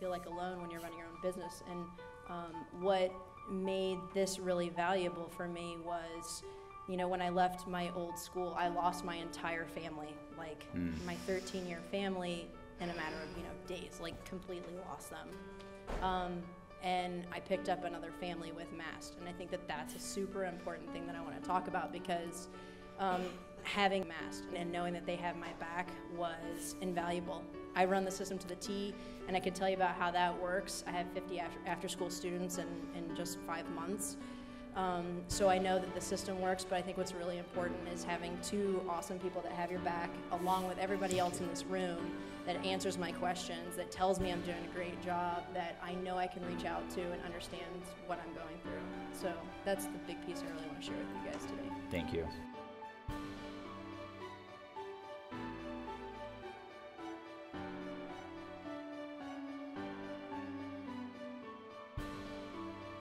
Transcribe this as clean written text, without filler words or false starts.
feel like alone when you're running your own business. And what made this really valuable for me was, you know, when I left my old school, I lost my entire family, like my 13-year family in a matter of, you know, days, like completely lost them. And I picked up another family with Mast. And I think that that's a super important thing that I want to talk about, because having Mast and knowing that they have my back was invaluable. I run the system to the T, and I can tell you about how that works. I have 50 after-school students in just 5 months. So I know that the system works, but I think what's really important is having two awesome people that have your back, along with everybody else in this room, that answers my questions, that tells me I'm doing a great job, that I know I can reach out to and understand what I'm going through. So that's the big piece I really want to share with you guys today. Thank you.